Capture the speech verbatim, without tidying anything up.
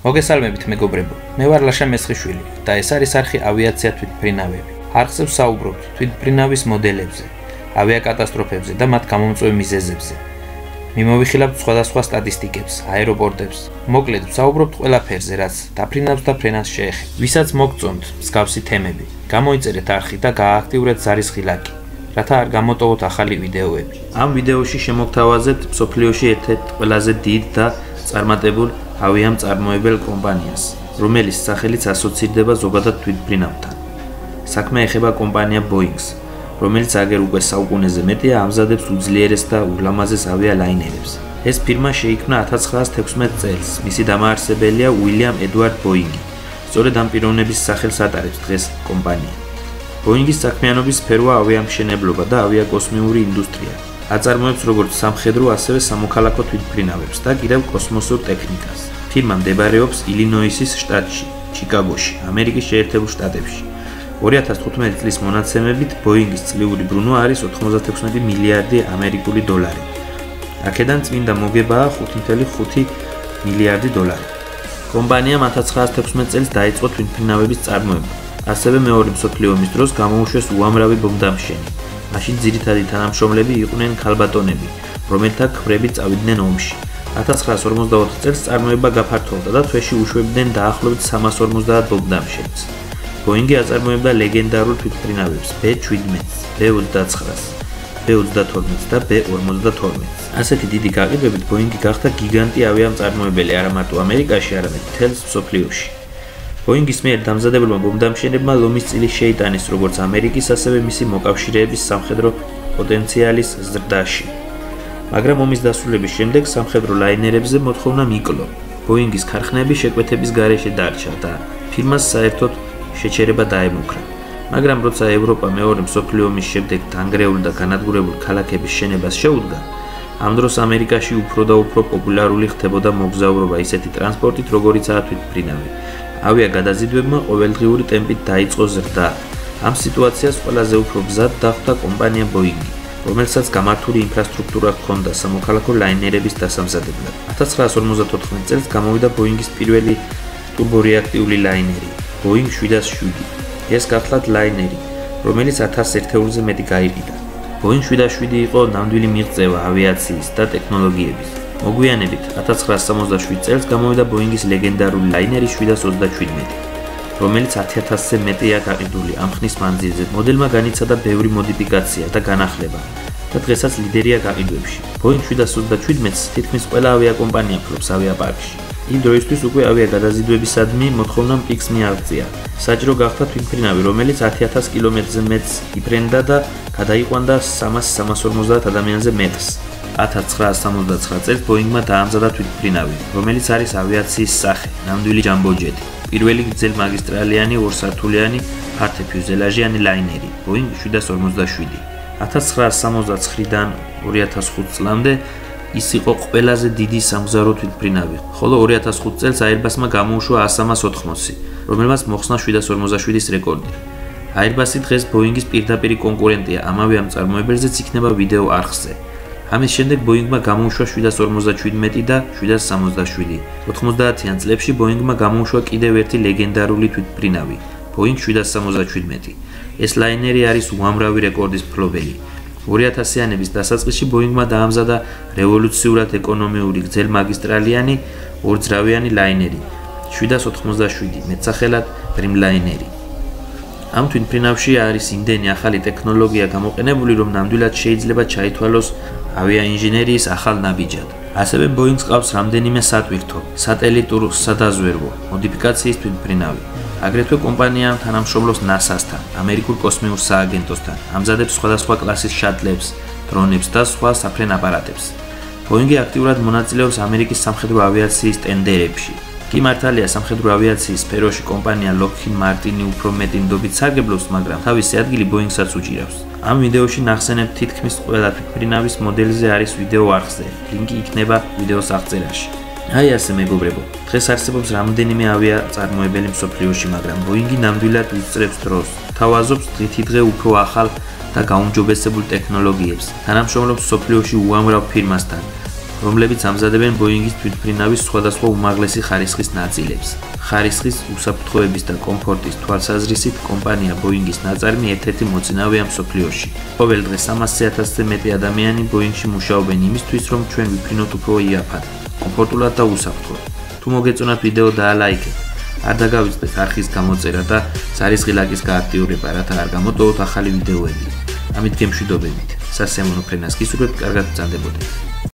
მოგესალმებით მეგობრებო, მე ვარ ლაშა მესხიშვილი და ეს არის არხი ავიაცია თვითმფრინავები. არხზე ვსაუბრობთ თვითმფრინავის მოდელებზე, ავიაკატასტროფებზე და მათ გამომწვევ მიზეზებზე. მიმოვიხილავთ სხვადასხვა სტატისტიკებს, აეროპორტებს. მოკლედ ვსაუბრობთ ყველაფერზე, რაც დაფრინავს და ფრენას შეეხება. ვისაც მოგწონთ მსგავსი თემები, გამოიწერეთ არხი და გაააქტიურეთ ზარისხი ლайკი, რათა არ გამოტოვოთ ახალი ვიდეოები. ამ ვიდეოში შემოგთავაზებთ მსოფლიოში ერთ-ერთ ყველაზე დიდ და წარმატებულ ავიამწარმოებელ კომპანიას, რომელიც სახელიც ასოცირდება ზოგადად თვითმფრინავთან. საქმე ეხება კომპანია Boeing-ს, რომელიც აგერ უკვე საუკუნეზე მეტია ამზადებს უძლიერეს და ულამაზეს ავიალაინერებს. ეს ფირმა შეიქმნა ათას ცხრაას თექვსმეტ წელს, მისი დამაარსებელია უილიამ ედვარდ ბოინგი. სწორედ ამ პიროვნების სახელს ატარებს დღეს კომპანია. Boeing-ის საქმიანობის სფეროა ავიამშენებლობა და ავიაკოსმიური ინდუსტრია. აწარმოებს როგორც სამხედრო, ასევე სამოქალაქო თვითმფრინავებს და კიდევ კოსმოსურ ტექნიკას. ფირმა მდებარეობს ილინოისის შტატში, ჩიკაგოში, ამერიკის შეერთებულ შტატებში. ორი ათას თხუთმეტი წლის მონაცემებით Boeing-ის წლიური ბრუნვა არის ოთხმოცდათექვსმეტი მილიარდი ამერიკული დოლარი. აქედან წმინდა მოგებაა ხუთი კoma ხუთი მილიარდი დოლარი. კომპანიამ ათას ცხრაას თექვსმეტ წელს დაიწყო თვითმფრინავების წარმოება. ასევე მეორე მსოფლიო ომის დროს გამოუშვეს უამრავი ბომბდამშენი. მაშინ ძირითადი თანამშრომლები იყვნენ ქალბატონები, რომელთა ქვევრები წავიდნენ ომში. ათას ცხრაას ორმოცდაოთხ წელს წარმოება გაფართოვდა და თვეში უშვებდნენ დაახლოებით სამას ორმოცდაათ ბომბდამშენს. Boeing-ი აწარმოებდა ლეგენდარულ თვითმფრინავებს B შვიდმეტს, B ოცდაცხრას, B ოცდათორმეტს და B ორმოცდათორმეტს. ასეთი დიდი გაყიდვებით Boeing-ი გახდა გიგანტი ავიამწარმოებელი არა მარტო ამერიკაში, არამედ მთელ მსოფლიოში. Boeing-ის მიერ დამზადებულმა ბომბდამშენებმა ლომის წილი შეიტანეს როგორც ამერიკის, ასევე მისი მოკავშირეების სამხედრო პოტენციალის ზრდაში. მაგრამ ომის დასრულების შემდეგ სამხედრო ლაინერებზე მოთხოვნა მიკლო. Boeing-ის ქარხნები შეკვეთების გარეშე დარჩა და ფირმას საერთოდ შეჩერება დაემუქრა. მაგრამ როცა ევროპა მეორე მსოფლიო ომის შემდეგ დანგრეულ და განადგურებულ ქალაქების შენებას შეუდგა, ამ დროს ამერიკაში უფრო და უფრო პოპულარული ხდებოდა მოგზაურობა ისეთი ტრანსპორტით, როგორიცაა თვითმფრინავი. ავიაგადაზიდვებმა ყოველდღიური ტემპით დაიწყო ზრდა. ამ სიტუაციას ყველაზე უფრო გზად დახვდა კომპანია Boeing-ი, რომელსაც გამართული ინფრასტრუქტურა ჰქონდა სამოქალაქო ლაინერების დასამზადებლად. ათას ცხრაას ორმოცდათოთხმეტ წელს გამოვიდა Boeing-ის პირველი ტურბორეაქტიული ლაინერი, Boeing შვიდას შვიდი. ეს გახლავთ ლაინერი, რომელიც ათას ერთეულზე მეტი გაიყიდა. Boeing შვიდას შვიდი იყო ნამდვილი მიღწევა ავიაციის და ტექნოლოგიების. მოგვიანებით ათას ცხრაას სამოცდაშვიდ წელს გამოვიდა Boeing-ის ლეგენდარული ლაინერი შვიდას ოცდაშვიდმეტი, რომელიც ათი ათასზე მეტია გაყიდული ამ ხნის მანძილზე. მოდელმა განიცადა ბევრი მოდიფიკაცია და განახლება და დღესაც ლიდერია გაყიდვებში. Boeing შვიდას ოცდაშვიდმეტს თითქმის ყველა ავიაკომპანია ფლობს ავიაპარკში. იმ დროისთვის უკვე ავიაგადაზიდვებისადმი მოთხოვნა პიკს მიაღწია. საჭირო გახდა თვითმფრინავი, რომელიც ათი ათას კილომეტრზე მეტს იფრენდა და გადაიყვანდა სამას სამას ორმოცდაათ ადამიანზე მეტრს. ათას ცხრაას სამოცდაცხრა წელს Boeing-მა დაამზადა თვითმფრინავი, რომელიც არის ავიაციის სახე, ნამდვილი ჯამბო-ჯეტი. პირველი გრძელმაგისტრალიანი ორსართულიანი ფართოფიუზელაჟიანი ლაინერი, Boeing შვიდას ორმოცდაშვიდი. ათას ცხრაას სამოცდაცხრიდან ორი ათას ხუთ წლამდე ის იყო ყველაზე დიდი სამგზავრო თვითმფრინავი, ხოლო ორი ათას ხუთ წელს Airbus-მა გამოუშვა A სამას ოთხმოცი, რომელმაც მოხსნა შვიდას ორმოცდაშვიდის რეკორდი. Airbus-ი დღეს Boeing-ის პირდაპირი კონკურენტია, ამავე ამწარმოებელზეც იქნება ვიდეო არხზე. ამის შემდეგ Boeing-მა გამოუშვა შვიდას ორმოცდაშვიდმეტი და შვიდას სამოცდაშვიდი. ოთხმოცდაათიან წლებში Boeing-მა გამოუშვა კიდევ ერთი ლეგენდარული თვითმფრინავი, Boeing შვიდას სამოცდაშვიდმეტი. ეს ლაინერი არის უამრავი რეკორდის მფლობელი. ორი ათასიანების დასაწყისში Boeing-მა დაამზადა რევოლუციურად ეკონომიური გრძელმაგისტრალიანი ორძრავიანი ლაინერი შვიდას ოთხმოცდაშვიდი, მეტსახელად Dreamliner-ი. ამ თვითმფრინავში არის იმდენი ახალი ტექნოლოგია გამოყენებული, რომ ნამდვილად შეიძლება ჩაითვალოს ავიაინჟინერიის ახალ ნაბიჯად. ასევე Boeing-ს ყავს რამდენიმე სატვირთო, სატელიტურ სადაზვერვო, მოდიფიკაციის თვითმფრინავი. აგრეთვე კომპანია თანამშრომლობს ნასასთან, ამერიკულ კოსმიურ სააგენტოსთან, ამზადებს სხვადასხვა კლასის შატლებს, დრონებს და სხვა საფრენ აპარატებს. Boeing-ი აქტიურად მონაწილეობს ამერიკის სამხედრო ავიაციის ტენდერებში. კი მართალია სამხედრო ავიაციის სფეროში კომპანია Lockheed Martin-ი უფრო მეტი ნდობით სარგებლობს, მაგრამ თავისი ადგილი Boeing-საც უჭირავს. ამ ვიდეოში ნახსენებთ თითქმის ყველა თვითმფრინავის მოდელზე არის ვიდეო არხზე. ლინკი იქნება ვიდეოს აღწერაში. აი ასე მეგობრებო, დღეს არსებობს რამდენიმე ავიაწარმოებელი მსოფლიოში, მაგრამ Boeing-ი ნამდვილად უსწრებს დროს. თავაზობს დღითიდღე უფრო ახალ და გაუმჯობესებულ ტექნოლოგიებს. თანამშრომლობს მსოფლიოში უამრავ ფირმასთან, რომლებიც ამზადებენ ბოინგის თვითმფრინავის სხვადასხვა უმაღლესი ხარისხის ნაწილებს. ხარისხის, უსაფრთხოების და კომფორტის თვალსაზრისით კომპანია ბოინგის ნაწარმი ერთ-ერთი მოწინავეა მსოფლიოში. ყოველ დღე სამასი ათასზე მეტი ადამიანი ბოინგში მუშაობენ იმისთვის, რომ ჩვენ ვიფრინოთ უფრო იაფად, კომფორტულად და უსაფრთხოდ. თუ მოგეწონათ ვიდეო დაალაიქეთ, არ დაგავიწყდეთ არხის გამოწერა და ზარისხი ლაკის გააქტიურება, რათა არ გამოტოვოთ ახალი ვიდეოები. ამით გემშვიდობებით. სასიამოვნო ფრენას გისურვებთ, კარგად ბრძანდებოდეთ.